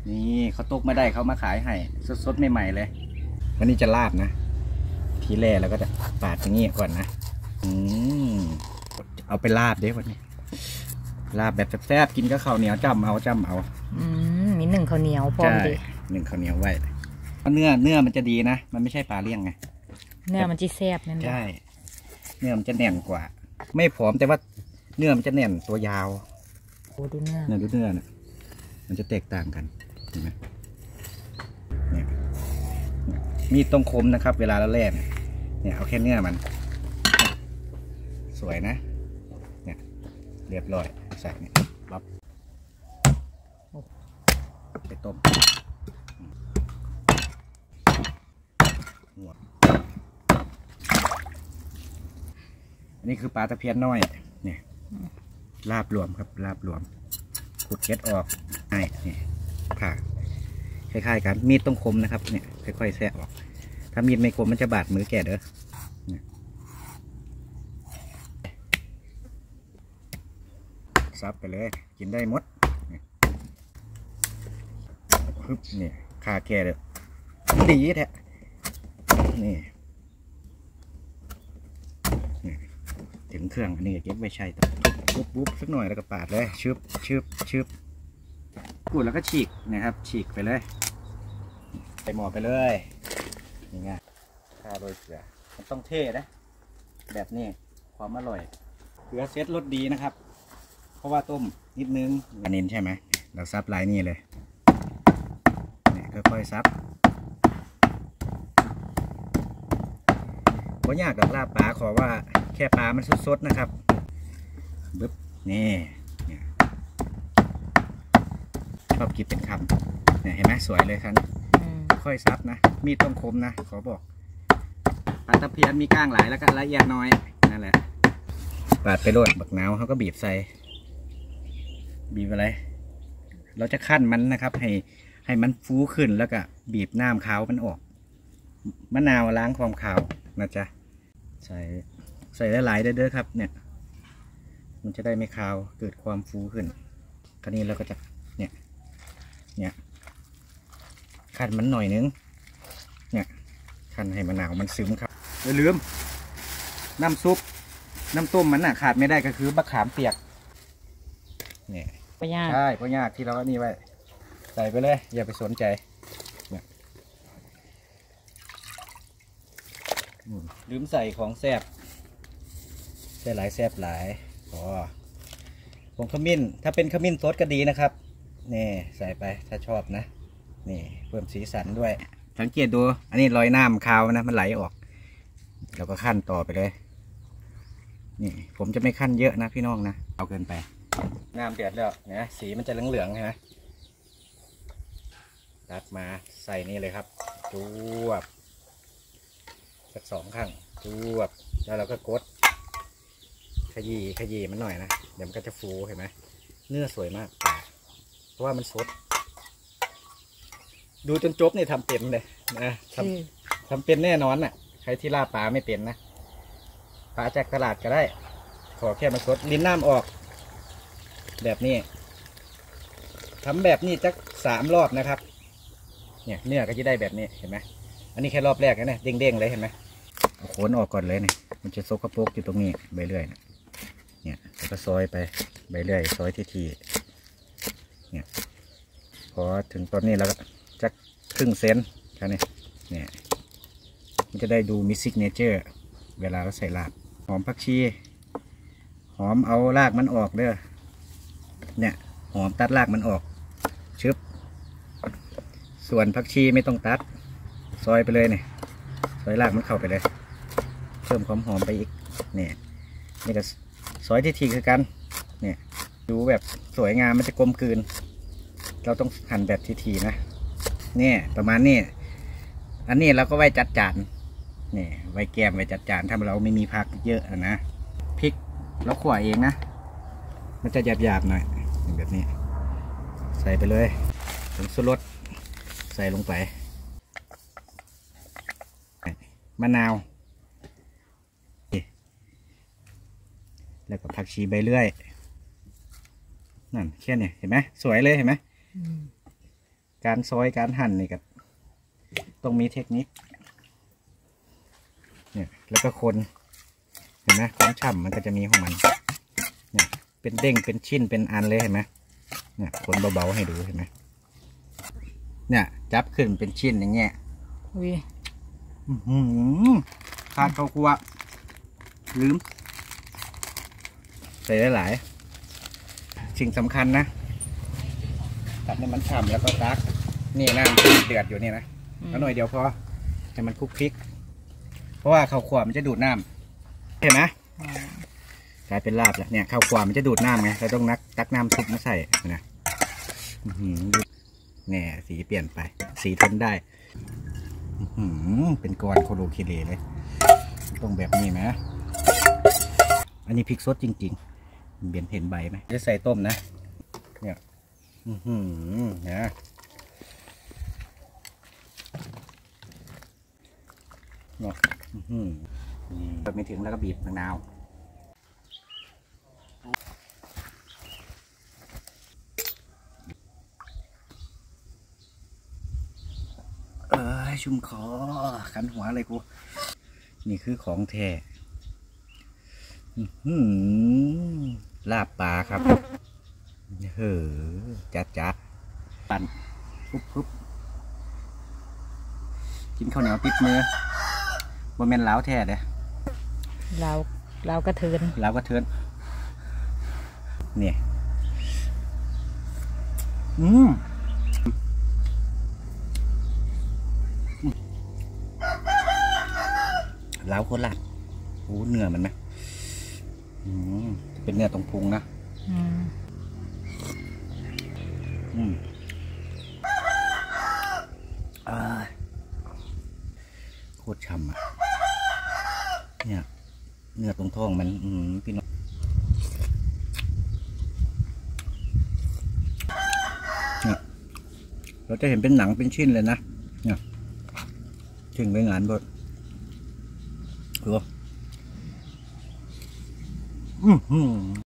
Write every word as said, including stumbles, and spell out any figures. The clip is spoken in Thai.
นี่เขาตกมาได้เขามาขายให้สดๆใหม่ๆเลยวันนี้จะลาบนะทีแรกแล้วก็จะปาดอย่างนี้ก่อนนะอืมเอาไปลาบเด้วันนี้ลาบแบบแซ่บๆกินก็ข้าวเหนียวจ้ำเอาจ้ำเอาอืมมีหนึ่งข้าวเหนียวพร้อมดิหนึ่งข้าวเหนียวไว้เนื้อเนื้อมันจะดีนะมันไม่ใช่ปลาเลี้ยงไงเนื้อมันจะแซ่บนั่นใช่เนื้อมันจะแน่นกว่าไม่ผอมแต่ว่าเนื้อมันจะแน่นตัวยาวโอ้ดูเนื้อเนื้อดูเนื้อน่ะมันจะแตกต่างกันเห็นไหมเนี่ยมีตรงคมนะครับเวลาเราแล่เนี่ยเอาแค่เนื้อมันสวยนะเนี่ยเรียบร้อยใส่เนี่ยปั๊บไปต้มหัวอันนี้คือปลาตะเพียนน้อยเนี่ยลาบรวมครับลาบรวมขุดเกล็ดออกให้นี่ผ่าคล้ายๆกันมีดต้องคมนะครับเนี่ยค่อยๆแทะออกถ้ามีดไม่คมมันจะบาดมือแกเด้อซับไปเลยกินได้หมดฮึบนี่ขาแกเด้อดีแท้นี่ถึงเครื่องอันนี้เก็บไว้ใช้ต่อปุ๊บปุ๊บสักหน่อยแล้วก็ปาดเลยชึบชึบชึบกูดแล้วก็ฉีกนะครับฉีกไปเลยใส่หม้อไปเลยนี่ไงข้าวโรยเกลือมันต้องเท่นะแบบนี้ความอร่อยเกลือเซตรสดีนะครับเพราะว่าต้มนิดนึงอันนี้ใช่ไหมเราซับลายนี่เลยเนี่ยค่อยๆซับเพราะยากกับลาบปลาขอว่าแค่ปลามันสดๆนะครับบึ๊บนี่ชอบกินเป็นคำเนี่ยเห็นไหมสวยเลยครับค่อยซับนะมีดต้องคมนะขอบอกปลาตะเพียนมีก้างหลายแล้วก็ละเอียดน้อยนั่นแหละปาดไปโรยบักนาวเขาก็บีบใส่บีบอะไรเราจะขั้นมันนะครับให้ให้มันฟูขึ้นแล้วก็บีบน้ำขาวมันออกมะนาวล้างความขาวนะจ๊ะใส่ใส่หลายๆเด้อครับเนี่ยมันจะได้ไม่ขาวเกิดความฟูขึ้นคราวนี้เราก็จะเนี่ยเนี่ยขั้นมันหน่อยนึงเนี่ยขั้นให้มะนาวมันซึมครับอย่าลืมน้ำซุปน้ำต้มมันน่ะขาดไม่ได้ก็คือมะขามเปียกเนี่ยใช่เพราะยากที่เราอันนี้ไว้ใส่ไปเลยอย่าไปสนใจเนี่ยลืมใส่ของแซ่บใส่หลายแซ่บหลายอ๋อผงขมิ้นถ้าเป็นขมิ้นสดก็ดีนะครับนี่ใส่ไปถ้าชอบนะนี่เพิ่มสีสันด้วยสังเกตดูอันนี้รอยน้ำคาวนะมันไหลออกเราก็ขั้นต่อไปเลยนี่ผมจะไม่ขั้นเยอะนะพี่น้องนะเอาเกินไปน้ำเดือดแล้วนะสีมันจะเหลืองๆใช่ไหมตัดมาใส่นี่เลยครับจวบสักสองข้างจวบแล้วเราก็กดขยี้ขยี้มันหน่อยนะเดี๋ยวมันก็จะฟูเห็นไหมเนื้อสวยมากเพราะว่ามันสดดูจนจบนี่ทำเป็นเลยนะทำทำเป็นแน่นอนน่ะใครที่ล่าปลาไม่เป็นนะปลาจากตลาดก็ได้ขอแค่มันสดลิ้นน้ำออกแบบนี้ทำแบบนี้จักสามรอบนะครับเนี่ยเนื้อก็จะได้แบบนี้เห็นไหมอันนี้แค่รอบแรกนะเนี่ยเด้งๆเลยเห็นไหมเอาโคนออกก่อนเลยเนี่ยมันจะซกกระโปกอยู่ตรงนี้ใบเลื่อยเนี่ยแล้วก็ซอยไปใบเลื่อยซอยทีๆเนี่ยพอถึงตอนนี้แล้วจักครึ่งเซนแค่นี้เนี่ยมันจะได้ดูมิซิกเนเจอร์เวลาเราใส่ลาบหอมผักชีหอมเอารากมันออกเด้อเนี่ยหอมตัดรากมันออกชึบส่วนผักชีไม่ต้องตัดซอยไปเลยเนี่ยซอยรากมันเข้าไปเลยเพิ่มความหอมไปอีกเนี่ยนี่ก็ซอยที่ทีคือกันเนี่ยดูแบบสวยงามมันจะกลมกลืนเราต้องหั่นแบบทีๆนะเนี่ยประมาณนี้อันนี้เราก็ไว้จัดจานนี่ไว้แกมไว้จัดจานถ้าเราไม่มีผักเยอะนะพริกเราขั่วเองนะมันจะหยาบๆหน่อยแบบนี้ใส่ไปเลยผงชูรสใส่ลงไปมะนาวแล้วก็ผักชีใบเลื่อยนั่นแค่นี้เห็นไหมสวยเลยเห็นไหมการซอยการหั่นนี่ก็ต้องมีเทคนิคเนี่ยแล้วก็คนเห็นไหมของฉ่ำมันก็จะมีของมันเนี่ยเป็นเด้งเป็นชิ้นเป็นอันเลยเห็นไหมเนี่ยคนเบาๆให้ดูเห็นไหมเนี่ยจับขึ้นเป็นชิ้นอย่างเงี้ยอุ้ยอื้อหือขาดข้าวคั่วลืมใส่หลายๆสิ่งสำคัญนะตัดให้มันฉ่ำแล้วก็ตักนี่น้ำที่เดือดอยู่นี่นะแล้วหน่อยเดียวพอให้มันคลุกคลิกเพราะว่าข้าวคั่วมันจะดูดน้ำเห็นไหมกลายเป็นลาบแล้วเนี่ยข้าวคั่วมันจะดูดน้ำไงเราต้องนักตักน้ำซุปมาใส่นะอื้อหือเนี่ยสีเปลี่ยนไปสีทนได้อื้อหือเป็นก้อนโคโลคิเลเลยต้องแบบนี้ไหมอันนี้พริกสดจริงๆเบียนเห็นใบไหมจะใส่ต้มนะเนี่ยอือหือนะเนาะอือหือเปิดไม่ถึงแล้วก็บีบมะนาวเออชุ่มคอขันหัวเลยกูนี่คือของแท้ลาบปลาครับเฮ้อจัดจัดปั่นปุ๊บปุ๊บกินข้าวเหนียวติดมือบนเมนล้าวแท้เลยเราเรากระเทินล้าวก็เทินเนี่ยอืมล้าวโคตรลาดโอ้เนื้อมันนะอืมเป็นเนื้อตรงพุงนะอืมอืมอ่าโคตรฉ่ำอ่ะเนี่ยเนื้อตรงท้องมันอืมพี่น้องเนี่ยเราจะเห็นเป็นหนังเป็นชิ้นเลยนะเนี่ยถึงไปงานบดดูอืม